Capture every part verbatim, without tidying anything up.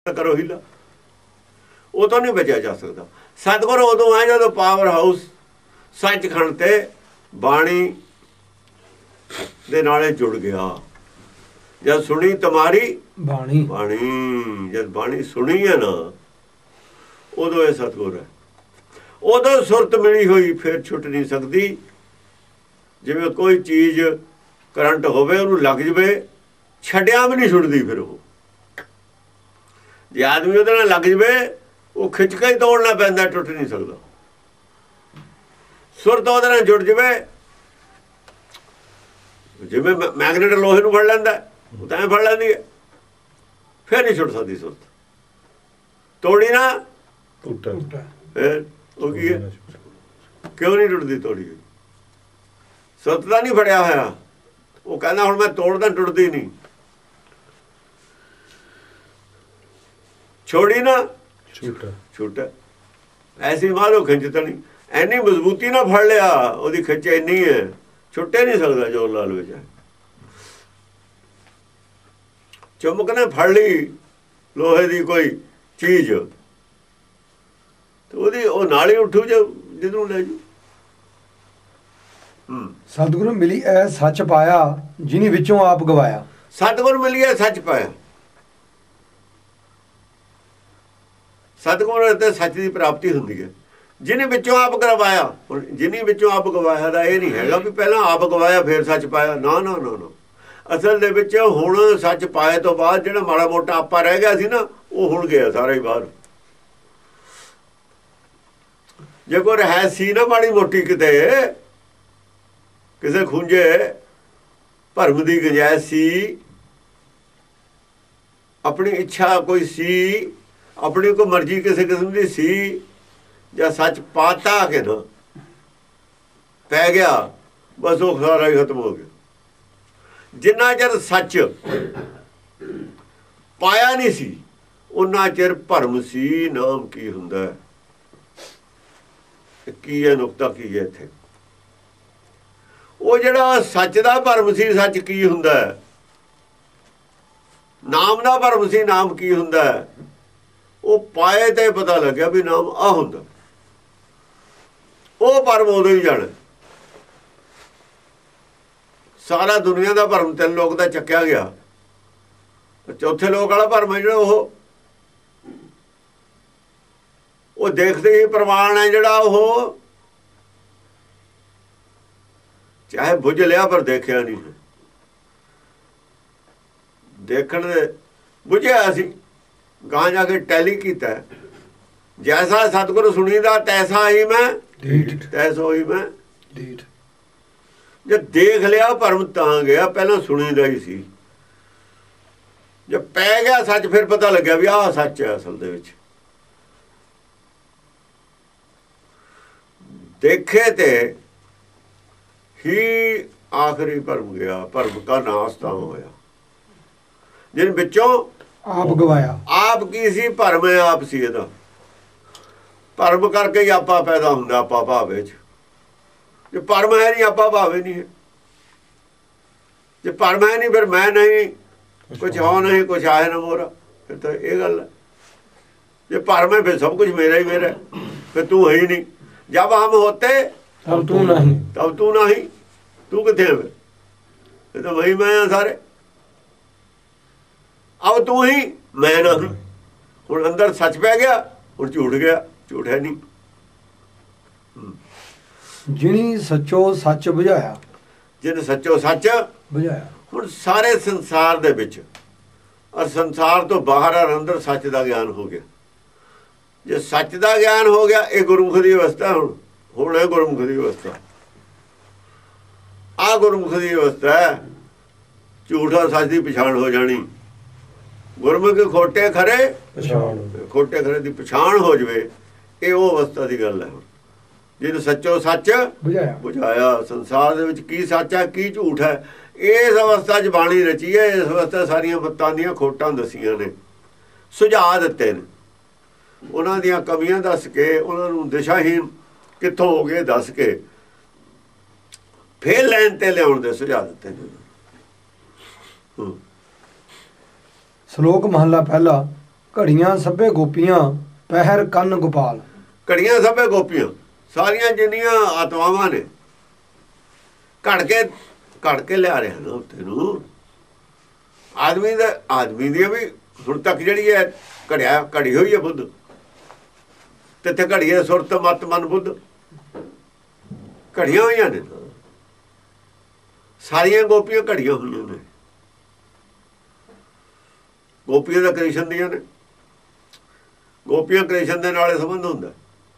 करो हीला, वो तो नहीं बचा जा सकता। सतगुर उदों है जो पावर हाउस सचखंड ते बाणी दे नाले जुड़ गया। जब सुनी तुम्हारी बाणी बाणी जब बाणी सुनी है ना, उदों ये सतगुर है। उदों सुरत मिली हुई फिर छुट नहीं सकती। जिवें कोई चीज़ करंट होवे उन्होंने लग जाए, छड्डिया भी नहीं छुटती। फिर वो जे आदमी वो लग जाए, वो खिंच के ही तोड़ना पैंदा, टुट नहीं सकता। सुरत वो जुड़ जाए, जिवें मैगनेट लोहे नूं फड़ लैंदा वो तो एं फड़ लैंदी है, फिर नहीं छुट सकती सुरत। तोड़ी ना फिर वो की है, क्यों नहीं टुटती तोड़ी हुई सुरत का नहीं फड़िया होया। वो कहना हुण मैं तोड़दा, टुटदी नहीं। छोड़ी ना छूटा छूटा ऐसी मारो खिंचता नहीं। एनी मजबूती ना फड़ लिया, वो खिंच इन्नी है, छुट्टे नहीं सकता। जोर लाल विच चुमक ने फड़ ली लोहे की कोई चीज, तो ਉਹਦੀ ਉਹ ਨਾਲ ਹੀ ਉੱਠੂ ਜੇ ਜਿੱਧਰੋਂ ਲੈ ਜੂ। सतगुरु मिली ऐ सच पाया, जिन्हीं विचों आप गवाया। सतगुर मिली है सच पाया। सतगुर ते सच की प्राप्ति होंदी है। जिन्हीं विचों आप गवाया, जिन्हीं विचों आप गवाया दा ये नहीं हैगा भी पहला आप गवाया फिर सच पाया। ना ना ना ना, असल दे विच हुण सच पाए तो बाद जिहड़ा माड़ा मोटा आपा रह गया सी ना, वो हुण गया सारा ही बाहर। जे कोई रहस सी ना माड़ी मोटी किते किसी खूंजे भरम की गुंजाइश सी, अपनी इच्छा कोई सी, अपनी कोई मर्जी किसी किस्म की सी, या सच पाता के ना पै गया, बस वो सारा ही खत्म हो गया। जिन्ना चਿਰ सच पाया नहीं सी, उन्ना चिर भरम सी। नाम की हुंदा है, की है नुकता की है इत्थे। वो जिहड़ा सच दा भरम सी, सच की हुंदा है। नाम दा भरम सी, नाम की हुंदा है। वो पाए ते पता लग्या भी नाम आ हुंदा। वो भरम उदों ही जाना। सारा दुनिया का भरम तीन लोग का चक्या गया। चौथे लोग वाला भरम है जो वो देखते ही प्रमाण है जड़ा, वो चाहे बुझ लिया पर देखिया नहीं है। देखण दे बुझिया सी, गां जाके टैली कीता। जैसा सतगुर सुनीदा तैसा ही मैं ढीठ, तैसो ही मैं ढीठ। जब देख लिया भरम तां गया, पहला सुनीदा ही सी। जब पै गया सच, फिर पता लग्या भी आह सच है असल दे विच। देखे ते ही आखिरी भरम गया, भरम का नाश तां होया जिन विचों आप गवाया। आप की सी भरम है, आप सी इहदा। भरम करके ही आपा पैदा हुंदा, आपा भावे च। जे भरम है नहीं, आपा भावे नहीं है। जे भरम है नहीं, फिर मैं नहीं, कुछ हो नहीं, कुछ आए ना मोरा, फिर तो ये गल है। जे भरम है फिर सब कुछ मेरा ही मेरा है, फिर तू है ही नहीं। जब हम होते तब तू नहीं, तब तू नहीं, तू किथे है? फिर तो वही मैं सारे। अब तू ही मैं नहीं। हुण अंदर सच पै गया, हुण झूठ गया, झूठ है नहीं। जिनी सचो सच बुझाया, जिन सचो सच बुझाया। हुण सारे संसार दे विच और संसार तो बाहर और अंदर सच का ज्ञान हो गया। जे सच का ज्ञान हो गया, ये गुरमुख की अवस्था। हुण हुण है गुरमुख की अवस्था। आ गुरमुख की अवस्था है, झूठ और सच की पछाण हो जानी। गुरमुख खोटे खरे पछाण, खोटे खरे की पछाण हो जाए, ये वो अवस्था की गल है। जिन सचो सच बुझाया बुझाया। संसार दे विच की सच है की झूठ है, इस अवस्था च बाणी रची है। इस अवस्था सारिया मत्तां दियां खोटां दसियां ने, सुझा दिते ने। उन्हां दियां कमियां दस के, उन्हां नूं दिशाहीन कित्थों हो गए दस के, फिर लैन ते लियाउण दे सुझा दिते ने। श्लोक महला पहला। ਘੜੀਆਂ ਸਭੇ ਗੋਪੀਆਂ ਪਹਿਰ ਕੰਨ ਗੋਪਾਲ। ਘੜੀਆਂ ਸਭੇ ਗੋਪੀਆਂ ਸਾਰੀਆਂ ਜਿੰਨੀਆਂ ਆਤਮਾਵਾਂ ਨੇ ਘੜ ਕੇ ਘੜ ਕੇ ਲਿਆ ਰਿਹਾ ਨਾ ਉੱਤੇ ਨੂੰ। ਆਦਮੀ ਦਾ ਆਦਮੀ ਦੀ ਵੀ ਹੁਣ ਤੱਕ ਜਿਹੜੀ ਹੈ ਘੜਿਆ ਘੜੀ ਹੋਈ ਹੈ ਬੁੱਧ, ਤੇ ਤੇ ਘੜੀ ਹੈ ਸੁਰਤ ਮਤ ਮਨ ਬੁੱਧ, ਘੜੀਆਂ ਹੋਈਆਂ ਨੇ। ਸਾਰੀਆਂ ਗੋਪੀਆਂ ਘੜੀਆਂ ਹੋਈਆਂ ਨੇ। ਗੋਪੀਆਂ ਦਾ ਕ੍ਰਿਸ਼ਨ ਦੀਆਂ ਨੇ, ਗੋਪੀਆਂ ਕ੍ਰਿਸ਼ਨ ਦੇ ਨਾਲ ਸੰਬੰਧ ਹੁੰਦਾ।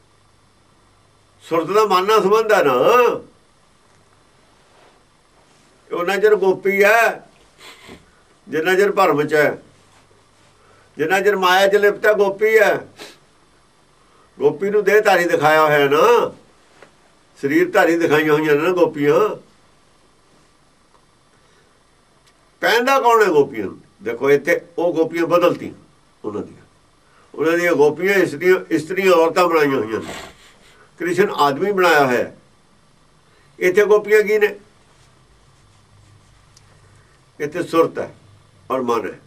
ਸੁਰਤ ਦਾ ਮਨ ਨਾਲ ਸੰਬੰਧ ਹੈ ਨਾ। ਉਹਨਾਂ ਚਿਰ ਗੋਪੀ ਹੈ ਜਿੰਨਾ ਚਿਰ ਭਰਮ ਚ ਹੈ, ਜਿੰਨਾ ਚਿਰ ਮਾਇਆ ਚ ਲਿਪਤਾ ਗੋਪੀ ਹੈ। ਗੋਪੀ ਨੂੰ ਦੇਹ ਧਾਰੀ ਦਿਖਾਇਆ ਹੋਇਆ ਨਾ, ਸਰੀਰ ਧਾਰੀ ਦਿਖਾਈਆਂ ਹੋਈਆਂ ਨੇ ਨਾ ਗੋਪੀਆਂ। ਕਹਿੰਦਾ ਕੌਣ ਹੈ ਗੋਪੀਆਂ ਨੂੰ? ਦੇਖੋ ਇੱਥੇ ਉਹ ਗੋਪੀਆਂ ਬਦਲਤੀਆਂ ਉਹਨਾਂ ਦੀਆਂ। ਉਹਨਾਂ ਦੀਆਂ ਗੋਪੀਆਂ ਇਸਤਰੀਆਂ ਇਸਤਰੀਆਂ ਔਰਤਾਂ ਬਣਾਈਆਂ ਹੋਈਆਂ ਨੇ। ਕ੍ਰਿਸ਼ਨ ਆਦਮੀ ਬਣਾਇਆ ਹੋਇਆ। ਇੱਥੇ ਗੋਪੀਆਂ ਕੀ ਨੇ? ਇੱਥੇ ਸੁਰਤ ਹੈ ਔਰ ਮਨ ਹੈ,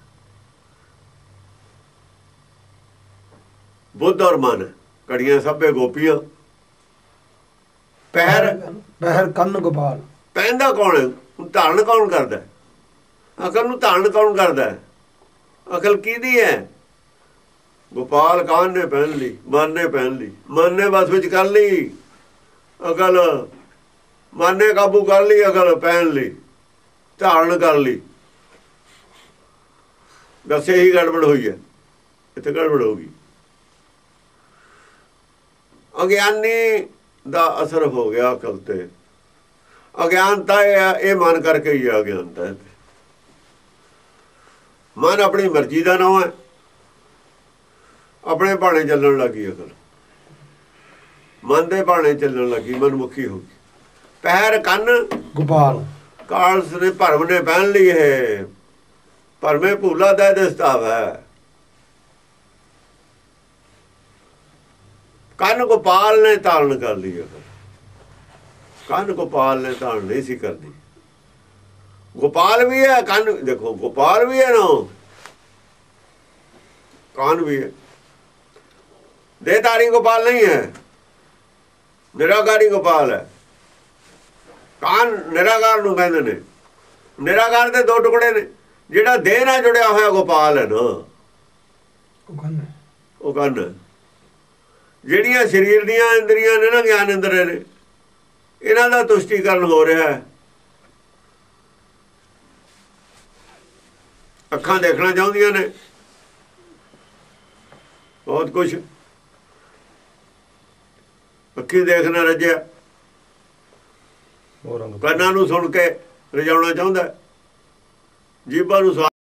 ਬੁੱਧ ਔਰ ਮਨ ਹੈ। ਘੜੀਆਂ ਸਭੇ ਗੋਪੀਆਂ ਪਹਿਰ ਪਹਿਰ ਕੰਨ ਗੋਪਾਲ। ਪਹਿਨਦਾ ਕੌਣ ਹੈ? ਧਾਰਨ ਕੌਣ ਕਰਦਾ? ਅਕਲ ਨੂੰ ਧਾਰਨ ਕੌਣ ਕਰਦਾ? ਅਕਲ ਕਿਹਦੀ ਹੈ? ਗੋਪਾਲ ਕਾਨ ਨੇ ਪਹਿਨ ਲਈ, ਮਨ ਨੇ ਪਹਿਨ ਲਈ। ਮਨ ਨੇ ਬਸ ਵਿੱਚ ਕਰ ਲਈ ਅਕਲ, ਮਨ ਨੇ ਕਾਬੂ ਕਰ ਲਈ, ਅਕਲ ਪਹਿਨ ਲਈ, ਧਾਰਨ ਕਰ ਲਈ। ਬਸ ਇਹੀ ਗੜਬੜ ਹੋਈ ਹੈ, ਇੱਥੇ ਗੜਬੜ ਹੋ ਗਈ। ਅਗਿਆਨੀ ਦਾ ਅਸਰ ਹੋ ਗਿਆ ਅਕਲ ਤੇ। ਅਗਿਆਨਤਾ ਇਹ ਮਨ ਕਰਕੇ ਹੀ ਆ ਅਗਿਆਨਤਾ। ਮਨ ਆਪਣੀ ਮਰਜ਼ੀ ਦਾ ਨਾਮ ਹੈ, ਆਪਣੇ ਭਾਣੇ ਚੱਲਣ ਲੱਗੀ ਅਕਲ। ਮਨ ਦੇ ਭਾਣੇ ਚੱਲਣ ਲੱਗੀ, ਮਨਮੁਖੀ ਹੋ ਗਈ। ਪਹਿਰ ਕੰਨ ਗੋਪਾਲ। ਕਾਲਸ ਨੇ ਭਰਮ ਨੇ ਪਹਿਨ ਲਈ ਹੈ। ਭਰਮੇ ਭੂਲਾ ਦਾ ਦਸਤਾਵ ਹੈ। ਕੰਨ ਗੋਪਾਲ ਨੇ ਧਾਰਨ ਕਰ ਲਈ ਅਕਲ। ਕੰਨ ਗੋਪਾਲ ਨੇ ਧਾਰਨ ਨਹੀਂ ਸੀ ਕਰਦੀ। ਗੋਪਾਲ ਵੀ ਹੈ ਕੰਨ, ਦੇਖੋ ਗੋਪਾਲ ਵੀ ਹੈ ਨਾ, ਕਾਨ ਵੀ ਹੈ। ਦੇਹਧਾਰੀ ਗੋਪਾਲ ਨਹੀਂ ਹੈ, ਨਿਰਾਕਾਰੀ ਗੋਪਾਲ ਹੈ। ਕਾਨ ਨਿਰਾਕਾਰ ਨੂੰ ਕਹਿੰਦੇ ਨੇ। ਨਿਰਾਕਾਰ ਦੇ ਦੋ ਟੁਕੜੇ ਨੇ। ਜਿਹੜਾ ਦੇਹ ਨਾਲ ਜੁੜਿਆ ਹੋਇਆ ਗੋਪਾਲ ਹੈ ਨਾ, ਉਹ ਕੰਨ ਉਹ ਕੰਨ। ਜਿਹੜੀਆਂ ਸਰੀਰ ਦੀਆਂ ਇੰਦਰੀਆਂ ਨੇ ਨਾ, ਗਿਆਨ ਇੰਦਰੀਆਂ ਨੇ, ਇਹਨਾਂ ਦਾ ਤੁਸ਼ਟੀਕਰਨ ਹੋ ਰਿਹਾ ਹੈ। ਅੱਖਾਂ ਦੇਖਣਾ ਚਾਹੁੰਦੀਆਂ ਨੇ ਬਹੁਤ ਕੁਛ, ਅੱਖੀ ਦੇਖਣਾ ਰੱਜਿਆ। ਕੰਨਾਂ ਨੂੰ ਸੁਣ ਕੇ ਰਜਾਉਣਾ ਚਾਹੁੰਦਾ, ਜੀਭਾਂ ਨੂੰ